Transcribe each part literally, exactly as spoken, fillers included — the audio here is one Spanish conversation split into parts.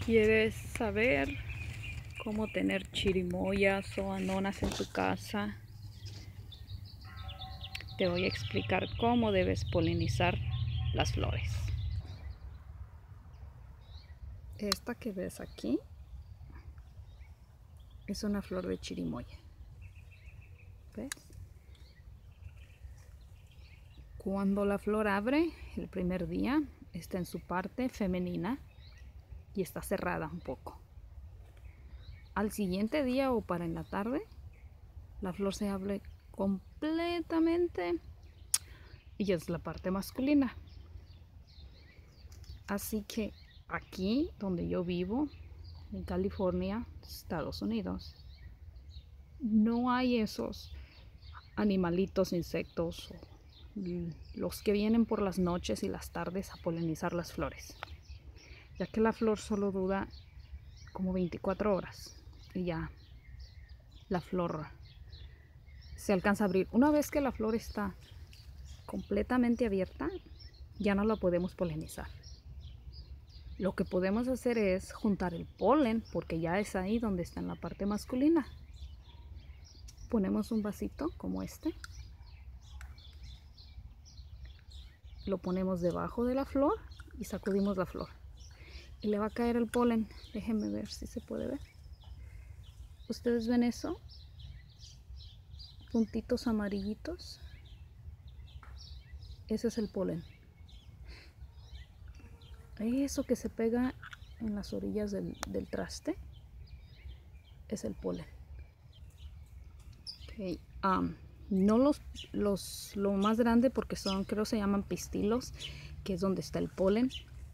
¿Quieres saber cómo tener chirimoyas o anonas en tu casa? Te voy a explicar cómo debes polinizar las flores. Esta que ves aquí es una flor de chirimoya. ¿Ves? Cuando la flor abre, el primer día, está en su parte femenina y está cerrada un poco. Al siguiente día o para en la tarde, la flor se abre completamente y es la parte masculina. Así que aquí donde yo vivo, en California, Estados Unidos, no hay esos animalitos, insectos, los que vienen por las noches y las tardes a polinizar las flores, ya que la flor solo dura como veinticuatro horas y ya la flor se alcanza a abrir. Una vez que la flor está completamente abierta, ya no la podemos polinizar. Lo que podemos hacer es juntar el polen, porque ya es ahí donde está en la parte masculina. Ponemos un vasito como este, lo ponemos debajo de la flor y sacudimos la flor y le va a caer el polen. Déjenme ver si se puede ver. ¿Ustedes ven eso? Puntitos amarillitos. Ese es el polen. Eso que se pega en las orillas del, del traste es el polen. Okay. Um, no los, los lo más grande, porque son, creo se llaman pistilos, que es donde está el polen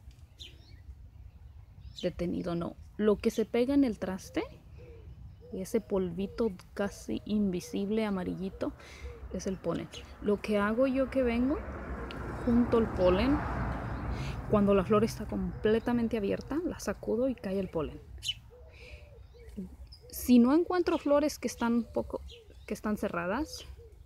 detenido. No, lo que se pega en el traste, ese polvito casi invisible amarillito, es el polen. Lo que hago yo, que vengo junto el polen cuando la flor está completamente abierta, la sacudo y cae el polen. Si no encuentro flores que están poco que están cerradas,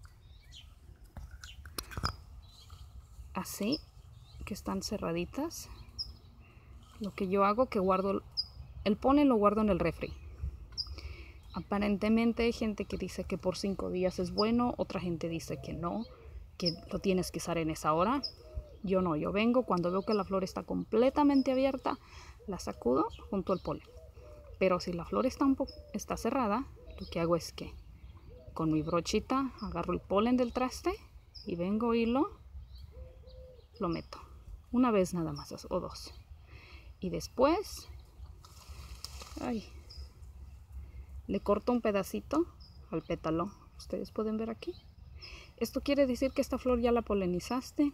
así, que están cerraditas, lo que yo hago que guardo el polen, lo guardo en el refri. Aparentemente hay gente que dice que por cinco días es bueno, otra gente dice que no, que lo tienes que usar en esa hora. Yo no, yo vengo cuando veo que la flor está completamente abierta, la sacudo junto al polen. Pero si la flor está, un poco, está cerrada, lo que hago es que con mi brochita agarro el polen del traste y vengo y lo, lo meto. Una vez nada más o dos. Y después ay, le corto un pedacito al pétalo. Ustedes pueden ver aquí. Esto quiere decir que esta flor ya la polinizaste.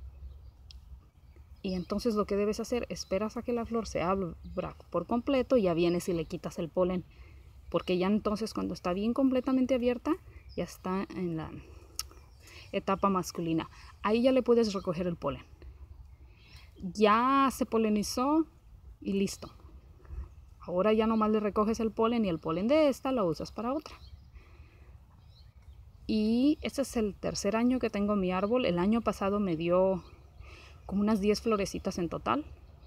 Y entonces lo que debes hacer, esperas a que la flor se abra por completo y ya vienes y le quitas el polen. Porque ya entonces cuando está bien completamente abierta, ya está en la etapa masculina. Ahí ya le puedes recoger el polen. Ya se polinizó y listo. Ahora ya nomás le recoges el polen y el polen de esta lo usas para otra. Y este es el tercer año que tengo mi árbol. El año pasado me dio como unas diez florecitas en total.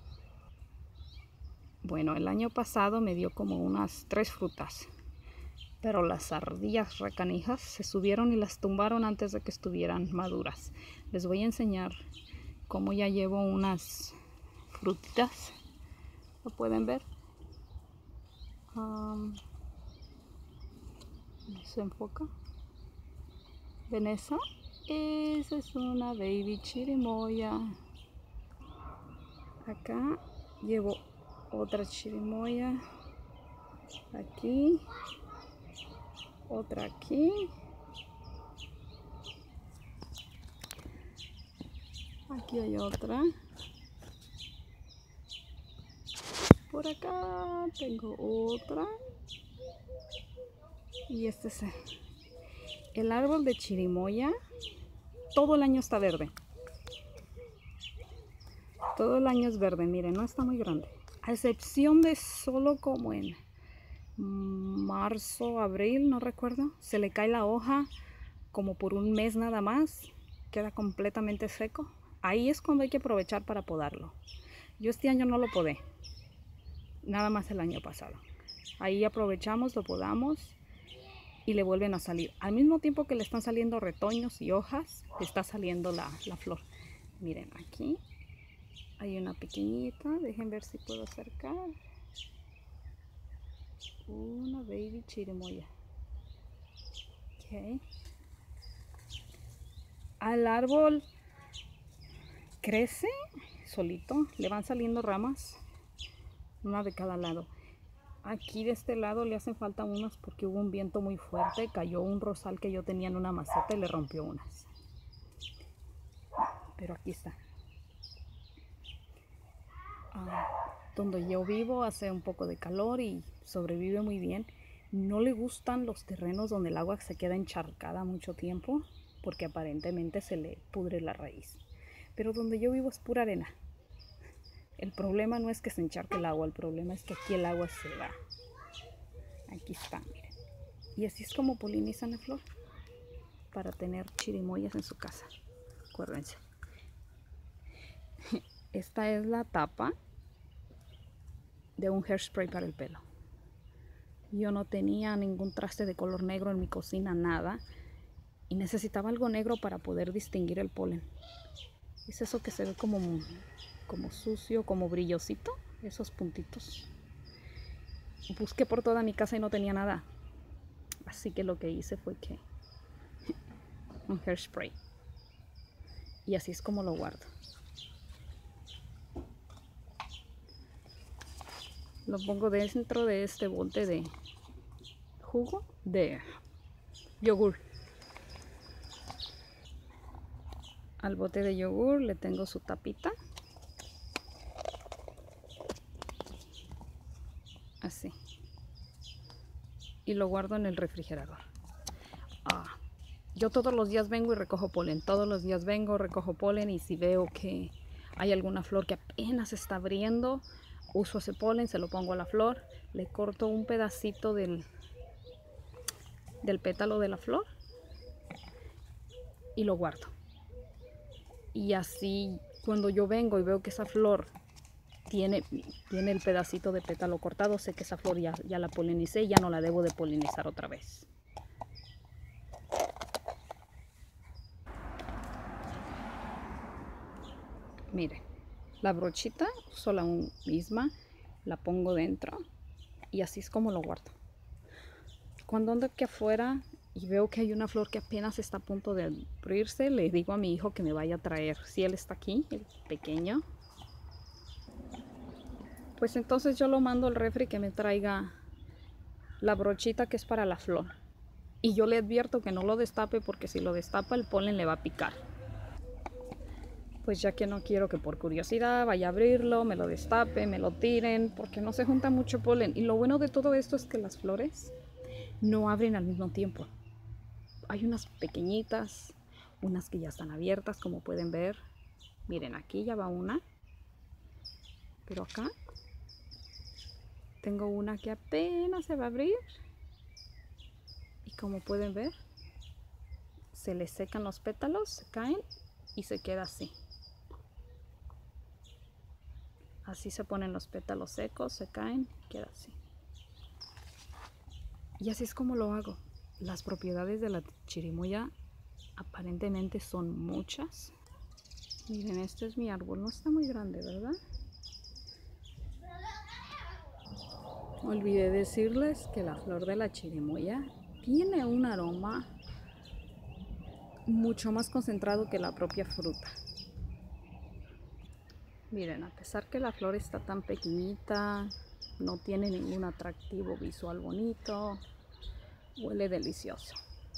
Bueno, el año pasado me dio como unas tres frutas. Pero las ardillas recanijas se subieron y las tumbaron antes de que estuvieran maduras. Les voy a enseñar cómo ya llevo unas frutitas. ¿Lo pueden ver? Um, ¿Se enfoca? ¿Ven esa? Esa es una baby chirimoya. Acá llevo otra chirimoya. Aquí. Otra aquí. Aquí hay otra. Por acá tengo otra. Y este es el, el árbol de chirimoya. Todo el año está verde. Todo el año es verde. Miren, no está muy grande. A excepción de solo como en marzo, abril, no recuerdo. Se le cae la hoja como por un mes nada más. Queda completamente seco. Ahí es cuando hay que aprovechar para podarlo. Yo este año no lo podé. nada más el año pasado. Ahí aprovechamos, lo podamos y le vuelven a salir. Al mismo tiempo que le están saliendo retoños y hojas, le está saliendo la, la flor. Miren, aquí hay una pequeñita. Dejen ver si puedo acercar. Una baby chirimoya. Okay. Al árbol crece solito, le van saliendo ramas, una de cada lado. Aquí de este lado le hacen falta unas porque hubo un viento muy fuerte, cayó un rosal que yo tenía en una maceta y le rompió unas. Pero aquí está. Ah, donde yo vivo hace un poco de calor y sobrevive muy bien. No le gustan los terrenos donde el agua se queda encharcada mucho tiempo porque aparentemente se le pudre la raíz. Pero donde yo vivo es pura arena. El problema no es que se encharque el agua, el problema es que aquí el agua se va. Aquí está, miren. Y así es como polinizan la flor para tener chirimoyas en su casa. Acuérdense. Esta es la tapa de un hairspray para el pelo. Yo no tenía ningún traste de color negro en mi cocina, nada. Y necesitaba algo negro para poder distinguir el polen. Es eso que se ve como, como sucio, como brillosito, esos puntitos. Busqué por toda mi casa y no tenía nada. Así que lo que hice fue que un hairspray. Y así es como lo guardo. Lo pongo dentro de este bote de jugo de yogur. Al bote de yogur le tengo su tapita. Así. Y lo guardo en el refrigerador. Ah, yo todos los días vengo y recojo polen. Todos los días vengo, recojo polen y si veo que hay alguna flor que apenas está abriendo, uso ese polen, se lo pongo a la flor, le corto un pedacito del, del pétalo de la flor y lo guardo. Y así cuando yo vengo y veo que esa flor tiene, tiene el pedacito de pétalo cortado, sé que esa flor ya, ya la polinicé y ya no la debo de polinizar otra vez. Miren, la brochita uso la misma, la pongo dentro y así es como lo guardo. Cuando ando aquí afuera y veo que hay una flor que apenas está a punto de abrirse, le digo a mi hijo que me vaya a traer. Si él está aquí, el pequeño, pues entonces yo lo mando al refri que me traiga la brochita que es para la flor. Y yo le advierto que no lo destape porque si lo destapa el polen le va a picar. Pues ya que no quiero que por curiosidad vaya a abrirlo, me lo destape, me lo tiren, porque no se junta mucho polen. Y lo bueno de todo esto es que las flores no abren al mismo tiempo. Hay unas pequeñitas, unas que ya están abiertas, como pueden ver. Miren, aquí ya va una. Pero acá tengo una que apenas se va a abrir. Y como pueden ver, se le secan los pétalos, se caen y se queda así. Así se ponen los pétalos secos, se caen, queda así. Y así es como lo hago. Las propiedades de la chirimoya aparentemente son muchas. Miren, este es mi árbol, no está muy grande, ¿verdad? Olvidé decirles que la flor de la chirimoya tiene un aroma mucho más concentrado que la propia fruta. Miren, a pesar que la flor está tan pequeñita, no tiene ningún atractivo visual bonito, huele delicioso.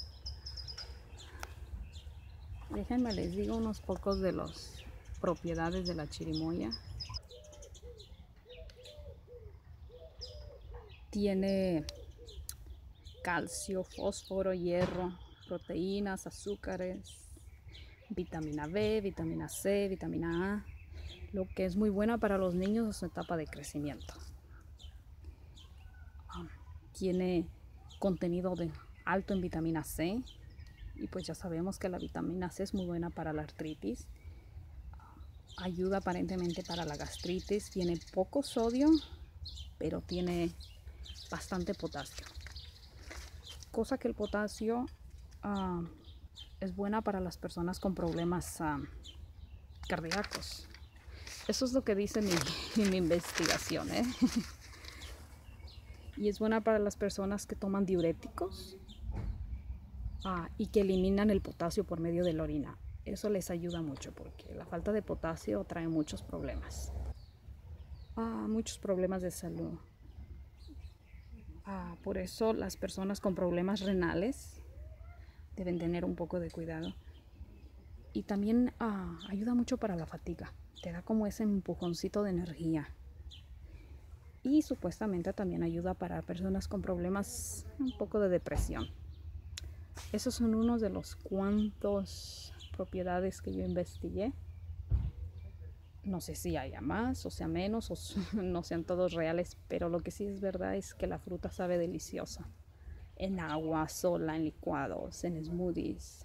Déjenme les digo unos pocos de las propiedades de la chirimoya. Tiene calcio, fósforo, hierro, proteínas, azúcares, vitamina B, vitamina C, vitamina A, lo que es muy buena para los niños en su etapa de crecimiento. Tiene contenido de alto en vitamina C y pues ya sabemos que la vitamina C es muy buena para la artritis. Ayuda aparentemente para la gastritis, tiene poco sodio pero tiene bastante potasio. Cosa que el potasio uh, es buena para las personas con problemas uh, cardíacos. Eso es lo que dice mi, mi investigación, ¿eh? Y es buena para las personas que toman diuréticos uh, y que eliminan el potasio por medio de la orina. Eso les ayuda mucho porque la falta de potasio trae muchos problemas. Uh, muchos problemas de salud. Uh, por eso las personas con problemas renales deben tener un poco de cuidado. Y también uh, ayuda mucho para la fatiga. Te da como ese empujoncito de energía. Y supuestamente también ayuda para personas con problemas un poco de depresión. Esos son unos de los cuantos propiedades que yo investigué. No sé si haya más o sea menos o no sean todos reales, pero lo que sí es verdad es que la fruta sabe deliciosa. En agua, sola, en licuados, en smoothies.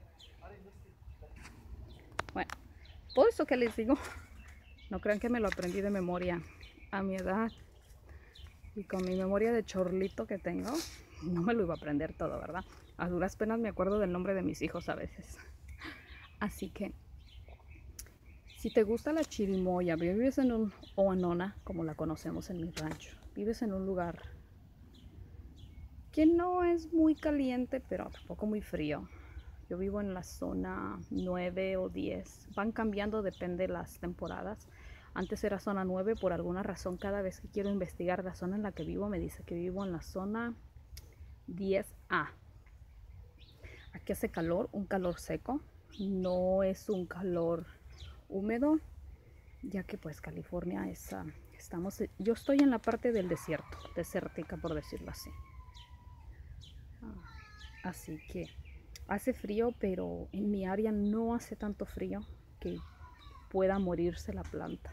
Bueno, por eso que les digo, no crean que me lo aprendí de memoria. A mi edad y con mi memoria de chorlito que tengo, no me lo iba a aprender todo, ¿verdad? A duras penas me acuerdo del nombre de mis hijos a veces. Así que, si te gusta la chirimoya, vives en un, o anona, como la conocemos en mi rancho, vives en un lugar que no es muy caliente, pero tampoco muy frío. Yo vivo en la zona nueve o diez. Van cambiando, depende de las temporadas. Antes era zona nueve, por alguna razón cada vez que quiero investigar la zona en la que vivo me dice que vivo en la zona diez A. Aquí hace calor, un calor seco. No es un calor húmedo, ya que pues California es... Uh, estamos, yo estoy en la parte del desierto, desértica por decirlo así. Uh, así que... hace frío, pero en mi área no hace tanto frío que pueda morirse la planta.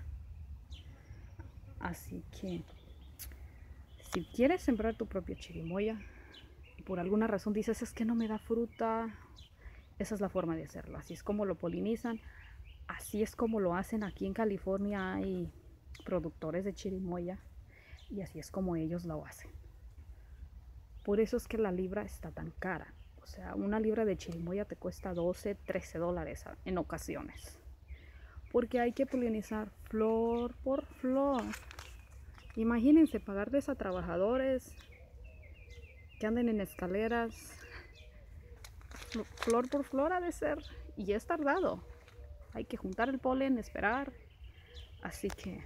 Así que si quieres sembrar tu propia chirimoya y por alguna razón dices es que no me da fruta, esa es la forma de hacerlo. Así es como lo polinizan, así es como lo hacen. Aquí en California hay productores de chirimoya y así es como ellos lo hacen. Por eso es que la libra está tan cara. O sea, una libra de chirimoya te cuesta doce, trece dólares en ocasiones. Porque hay que polinizar flor por flor. Imagínense pagarles a trabajadores que anden en escaleras. Flor por flor ha de ser. Y es tardado. Hay que juntar el polen, esperar. Así que...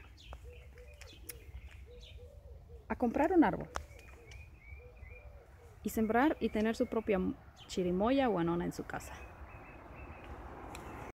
a comprar un árbol. Y sembrar y tener su propia chirimoya o anona en su casa.